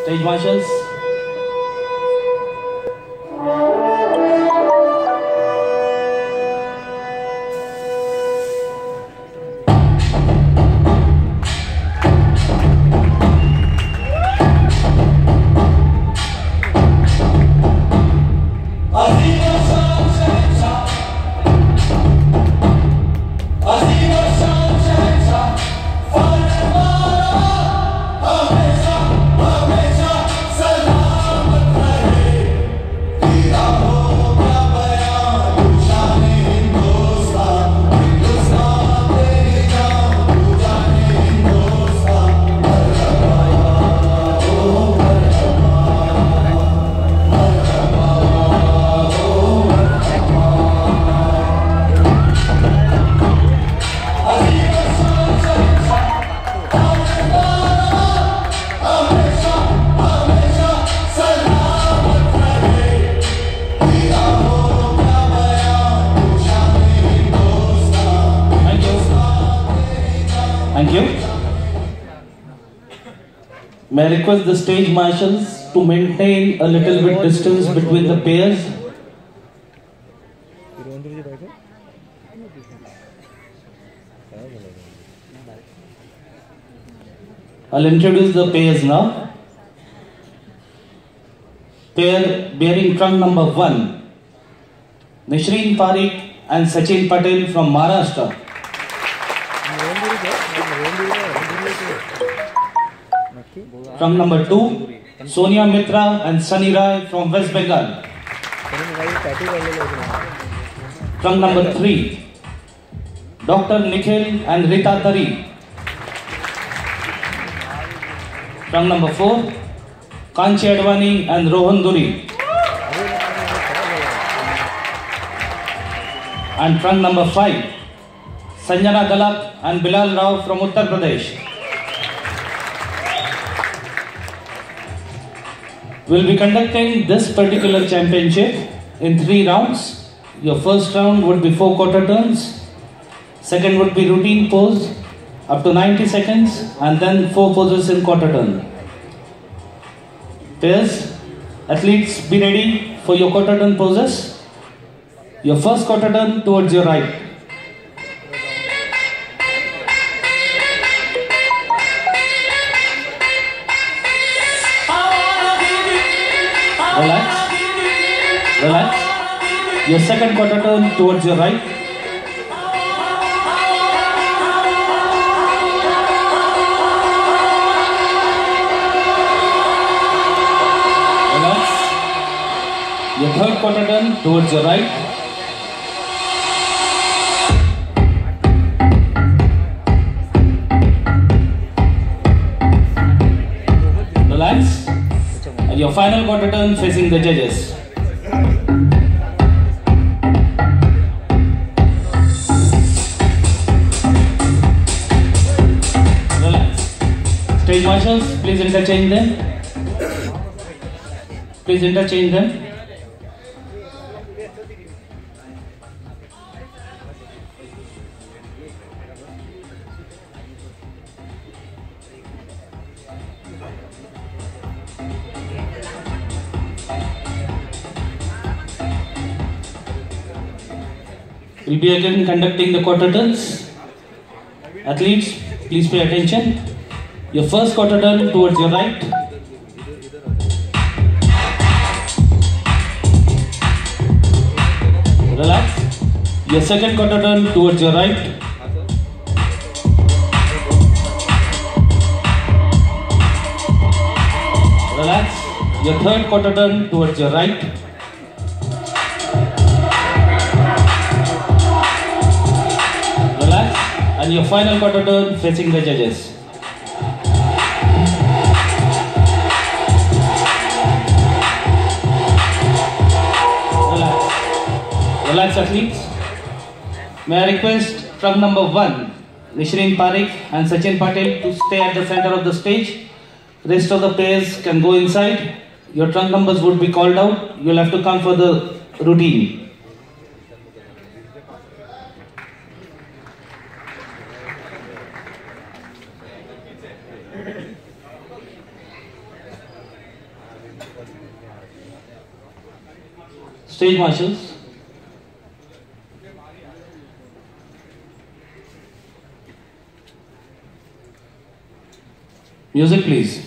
Stage marshals. Thank you. May I request the stage marshals to maintain a little bit distance between the pairs. I'll introduce the pairs now. Pair bearing trunk number 1, Nishreen Parikh and Sachin Patel from Maharashtra. Trunk number 2, Sonia Mitra and Sunny Rai from West Bengal. Trunk number 3, Dr. Nikhil and Rita Tari. Trunk number 4, Kanchi Advani and Rohan Duri. And trunk number 5, Sanjana Galak and Bilal Rao from Uttar Pradesh. We'll be conducting this particular championship in 3 rounds. Your first round would be 4 quarter turns. Second would be routine pose up to 90 seconds and then 4 poses in quarter turn. Pairs, athletes, be ready for your quarter turn poses. Your first quarter turn towards your right. Relax. Relax. Your second quarter turn towards your right. Relax. Your third quarter turn towards your right. Relax. And your final quarter turn facing the judges. Relax. Stage marshals, please interchange them. Please interchange them. We'll be again conducting the quarter turns. Athletes, please pay attention. Your first quarter turn towards your right. Relax. Your second quarter turn towards your right. Relax. Your third quarter turn towards your right. And your final quarter turn facing the judges. Relax. Relax, athletes. May I request trunk number 1, Nishreen Parikh and Sachin Patel to stay at the center of the stage. Rest of the pairs can go inside. Your trunk numbers would be called out. You'll have to come for the routine. Stage marshals. Music, please.